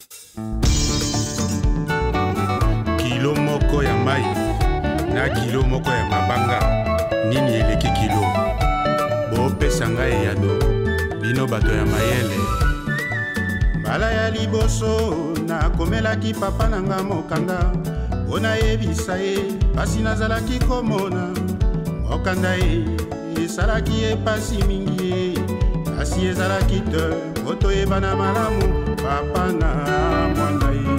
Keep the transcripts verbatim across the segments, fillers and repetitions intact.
Kilo moko ya mai na kilo moko ya mabanga, nini eleki kilo? Bopesa ngai yado bino bato ya mayele. Mbala ya liboso nakomelaki papa nanga mokanda, mpona yebisa ye pasi nazalaki komona. Mokanda ye esalaki ye pasi mingi ye, kasi ezalaki te po toyebana malamu papa na mwana ye.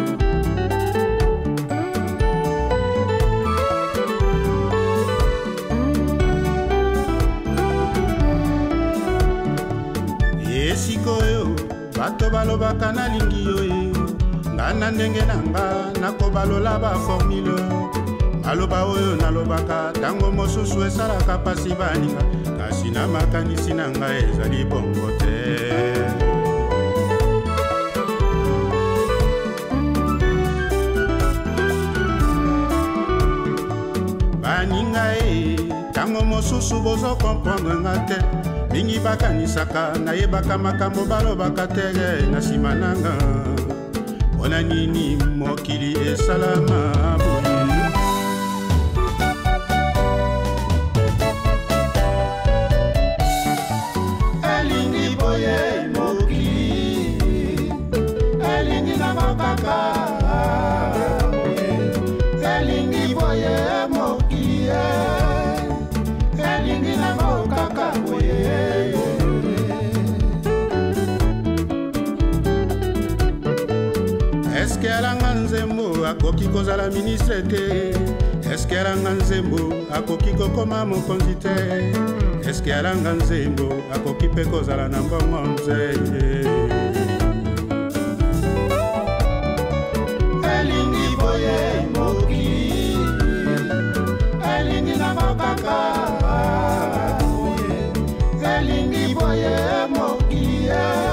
Esikoyo bato balobaka nalingi yo ye, nga na ndenge na nga nakobalola ba formule. Maloba oyo nalobaka tango mosusu esalaka pasi baninga, kasi na makanisi na nga ezali bongo te. Baninga e tango mosusu bozo comprendre nga te, mingi bakanisaka nayebaka makambo balobaka te na nsima nanga. Mpona nini mokili esalama boye? Elingi boye mokili, elingi na mokaka boye. Elingi boye mokili, elingi na mokaka boye. Eske alanga nzembo akoki kozala ministre te? Eske alanga nzembo akoki kokoma mokonzi te? Eske alanga nzembo akoki pe kozala na mbongo nzeye? Elingi boye mokili, elingi na mokaka boye. Elingi boye mokili,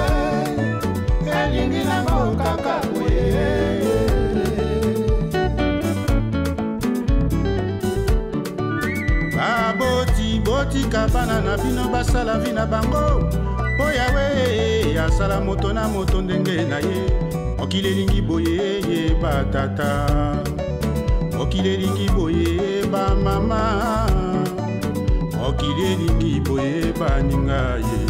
elingi na mokaka boye. Baboti boti kabana na bino basala vi na bango, po yawe asala moto na moto ndenge na ye. Mokili elingi boye ye batata, mokili elingi boye ba mama, mokili elingi boye baninga ye.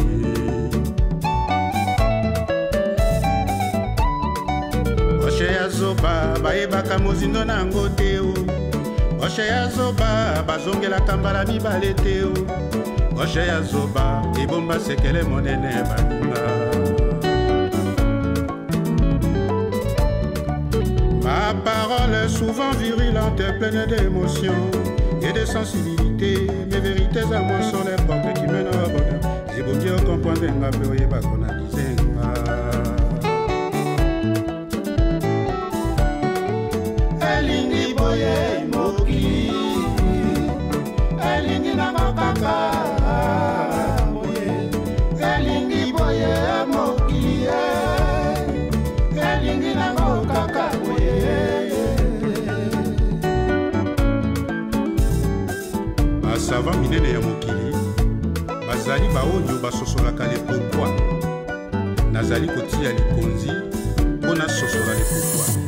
Oshe ya zoba bayebaka mozindo na yango te o, oshe ya zoba bazongelaka mbala mibale te o, oshe ya zoba ebomba sekele monene baninga. Ma parole souvent virulente, pleine d'émotions et de sensibilité, mes vérités à moi sont les portes qui mènent au bonheur. Et vous dire comprendre nga pe oyeba konalize nga. Elingi boye mokili, elingi na mokaka boye. Elingi boye mokili, elingi na mokaka boye. Basava minene ya mokili bazali baoyo basosolaka lepokwa. Nazali kotia likonzi mpona sosola lepokwa.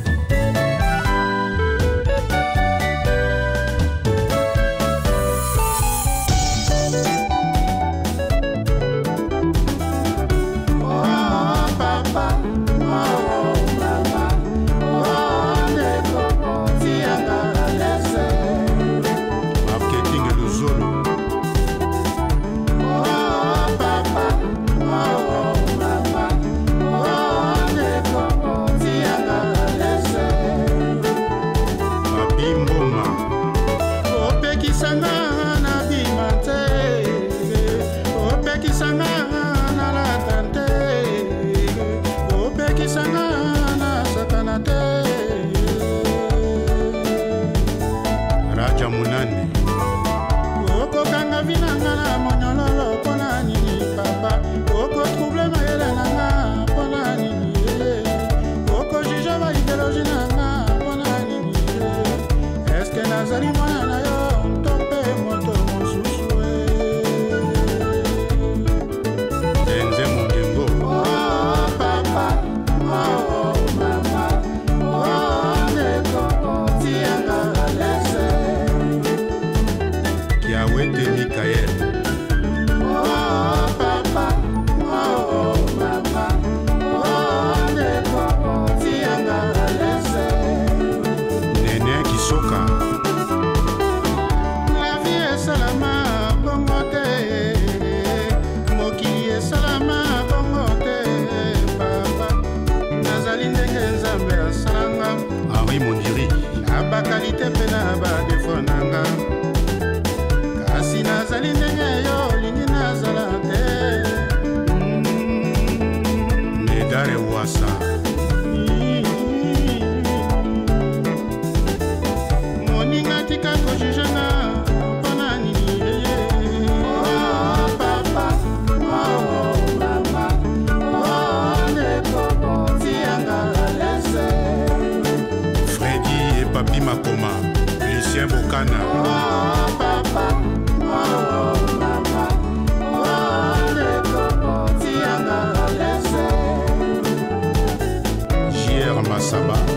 Papi Makoma, Lucien Bokana. Oh, papa, oh, papa, oh, le coco, tianga, laisse. J R Massaba.